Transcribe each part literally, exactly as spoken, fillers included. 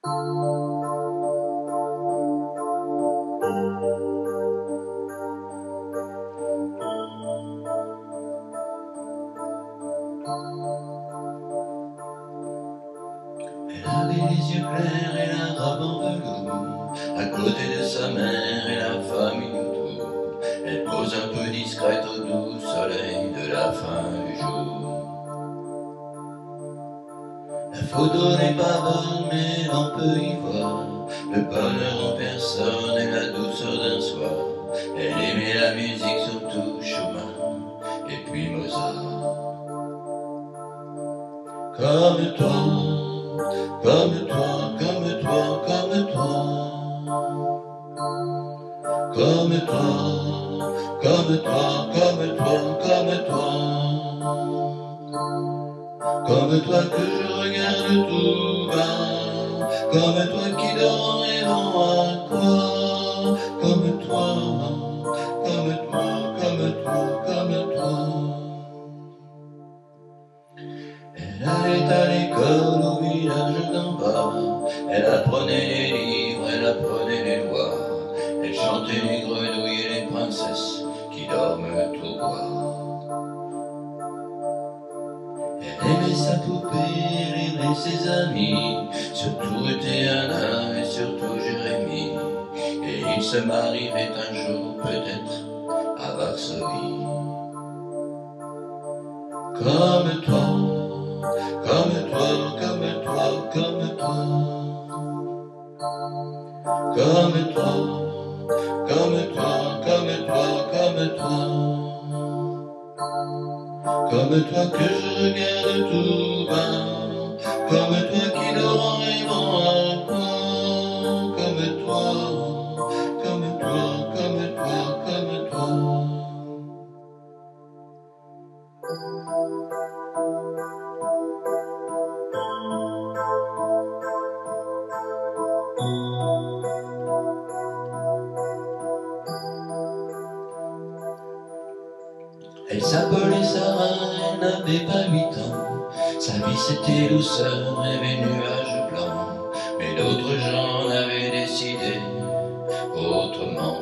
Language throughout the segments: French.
Elle avait les yeux clairs et la robe en velours, à côté de sa mère et la famille autour. Elle pose un peu discrète au doux soleil de la fin du jour. La photo n'est pas bonne, mais on peut y voir le bonheur en personne et la douceur d'un soir. Elle aimait la musique, surtout Schumann et puis Mozart. Comme toi, comme toi, comme toi, comme toi, comme toi, comme toi, comme toi, comme toi, comme toi que je regarde tout bas, comme toi qui dort en rêvant à quoi, comme toi, comme toi, comme toi, comme toi. Elle allait à l'école au village d'en bas, elle apprenait les livres, elle apprenait les lois, elle chantait les grenouilles et les princesses qui dorment au bois. Elle aimait sa poupée, elle aimait ses amis, surtout Théana et surtout Jérémie, et ils se marieraient un jour peut-être à Varsovie. Comme toi, comme toi, comme toi, comme toi, comme toi, comme toi, comme toi, comme toi, comme toi que je regarde tout bas, comme toi qui dort en rêvant à quoi, comme toi, comme toi, comme toi, comme toi. Elle s'appelait Sarah, elle n'avait pas huit ans. Sa vie c'était douceur et des nuages blancs. Mais d'autres gens avaient décidé autrement.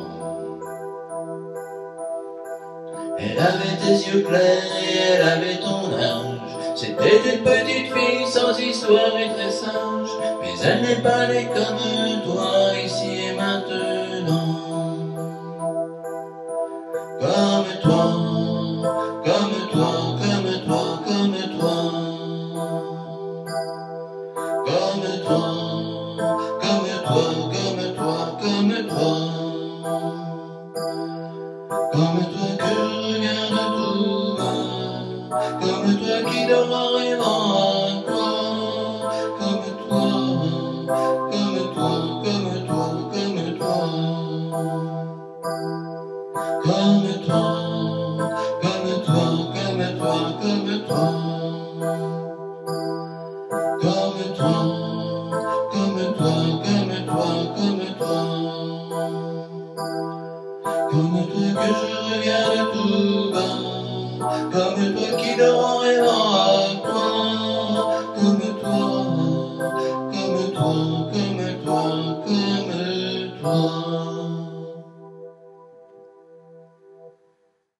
Elle avait des yeux clairs et elle avait ton âge. C'était une petite fille sans histoire et très sage. Mais elle n'est pas née comme toi ici et maintenant. Comme toi, comme toi, comme toi, comme toi, comme toi, comme toi, comme toi, comme toi, comme toi que je regarde tout bas, comme toi qui dort en rêvant à quoi, comme toi, comme toi, comme toi, comme toi, comme toi. Comme toi, comme toi, comme toi, comme toi, comme toi, comme toi, comme toi, comme toi que je regarde tout bas, comme toi qui dort en rêvant à